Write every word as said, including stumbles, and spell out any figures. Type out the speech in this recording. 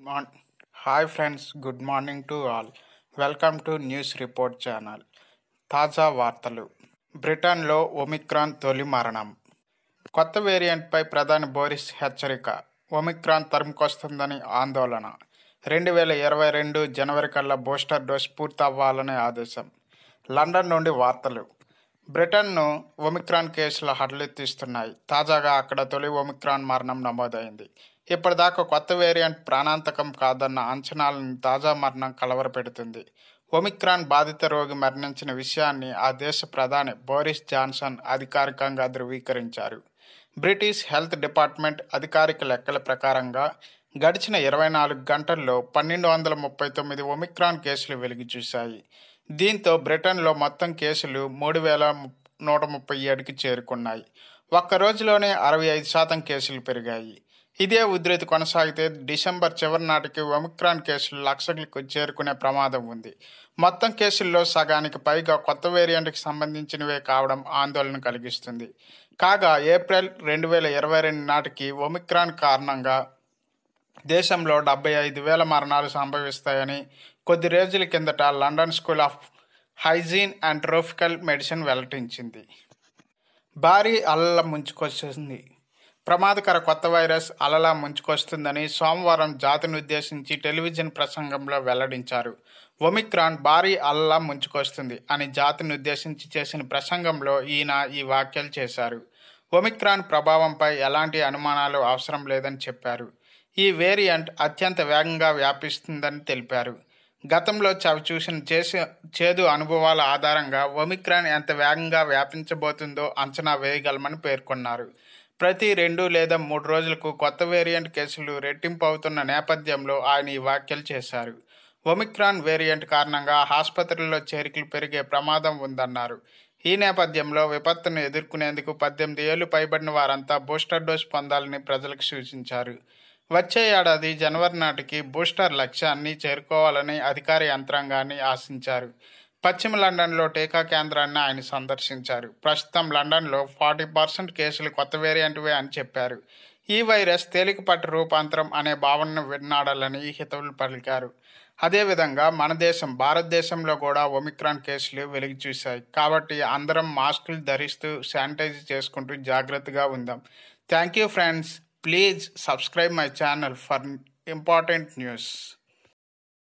Morn hi friends, good morning to all. Welcome to news report channel. తాజా వార్తలు. బ్రిటన్లో Omicron తొలి మరణం. కొత్త వేరియంట్పై ప్రధాని బోరిస్ హెచ్చరిక. ఒమిక్రాన్ తరుముకొస్తుందని ఆందోళన. రెండు వేల ఇరవై రెండు జనవరి కల్లా బూస్టర్ డోస్ పూర్తి అవ్వాలనే ఆదేశం. లండన్ నుండి వార్తలు. బ్రిటన్ను ఒమిక్రాన్ కేసులు హడలెత్తిస్తున్నాయి. తాజాగా అక్కడ తొలి ఒమిక్రాన్ మరణం నమోదైంది. ఇప్పటిదాకా కొత్త వేరియంట్ ప్రాణాంతకం కాదన్న అంచనాలను తాజా మరణం కలవరపెడుతుంది. ఒమిక్రాన్ బాధిత రోగి మరణించిన విషయాన్ని ఆ దేశ ప్రధాని బోరిస్ జాన్సన్ అధికారికంగా ధృవీకరించారు. బ్రిటిష్ హెల్త్ డిపార్ట్మెంట్ అధికారిక లెక్కల ప్రకారంగా గడిచిన ఇరవై నాలుగు గంటల్లో పన్నెండు వందల ముప్పై తొమ్మిది ఒమిక్రాన్ కేసులు వెలుగు చూశాయి. దీంతో బ్రిటన్లో మొత్తం కేసులు మూడు వేల నూట ముప్పై ఏడుకి చేరుకున్నాయి. ఒక్క రోజులోనే అరవై ఐదు శాతం కేసులు పెరిగాయి. ఇదే ఉధృతి కొనసాగితే డిసెంబర్ చివరి నాటికి ఒమిక్రాన్ కేసులు లక్షలకు చేరుకునే ప్రమాదం ఉంది. మొత్తం కేసుల్లో సగానికి పైగా కొత్త వేరియంట్కి సంబంధించినవే కావడం ఆందోళన కలిగిస్తుంది. కాగా ఏప్రిల్ రెండు వేల ఇరవై రెండు నాటికి ఒమిక్రాన్ కారణంగా దేశంలో డెబ్బై ఐదు వేల మరణాలు సంభవిస్తాయని కొద్ది రోజుల కిందట London school of hygiene and tropical medicine వెల్లడించింది. భారీ అలల ముంచుకొస్తుంది. ప్రమాదకర కొత్త వైరస్ అలలా ముంచుకొస్తుందని సోమవారం జాతిని ఉద్దేశించి టెలివిజన్ ప్రసంగంలో వెల్లడించారు. ఒమిక్రాన్ భారీ అలలా ముంచుకొస్తుంది అని జాతిని ఉద్దేశించి చేసిన ప్రసంగంలో ఈయన ఈ వ్యాఖ్యలు చేశారు. ఒమిక్రాన్ ప్రభావంపై ఎలాంటి అనుమానాలు అవసరం లేదని చెప్పారు. ఈ వేరియంట్ అత్యంత వేగంగా వ్యాపిస్తుందని తెలిపారు. గతంలో చవి చూసిన చేసే చేదు అనుభవాల ఆధారంగా ఒమిక్రాన్ ఎంత వేగంగా వ్యాపించబోతుందో అంచనా వేయగలమని పేర్కొన్నారు. ప్రతి రెండు లేదా మూడు రోజులకు కొత్త వేరియంట్ కేసులు రెట్టింపు అవుతున్న నేపథ్యంలో ఆయన ఈ వ్యాఖ్యలు చేశారు. ఒమిక్రాన్ వేరియంట్ కారణంగా ఆసుపత్రుల్లో చేరికలు పెరిగే ప్రమాదం ఉందన్నారు. ఈ నేపథ్యంలో విపత్తును ఎదుర్కొనేందుకు పద్దెనిమిది ఏళ్లు పైబడిన వారంతా బూస్టర్ డోస్ పొందాలని ప్రజలకు సూచించారు. వచ్చే ఏడాది జనవరి నాటికి బూస్టర్ లక్ష్యాన్ని చేరుకోవాలని అధికార యంత్రాంగాన్ని ఆశించారు. పశ్చిమ లండన్లో టీకా కేంద్రాన్ని ఆయన సందర్శించారు. ప్రస్తుతం లండన్లో ఫార్టీ పర్సెంట్ కేసులు కొత్త వేరియంట్వే అని చెప్పారు. ఈ వైరస్ తేలికపాటి రూపాంతరం అనే భావనను విన్నాడాలని హితవులు పలికారు. అదేవిధంగా మన దేశం భారతదేశంలో కూడా ఒమిక్రాన్ కేసులు వెలుగు చూశాయి. కాబట్టి అందరం మాస్కులు ధరిస్తూ శానిటైజ్ చేసుకుంటూ జాగ్రత్తగా ఉందాం. Thank you friends. Please subscribe my channel for important news.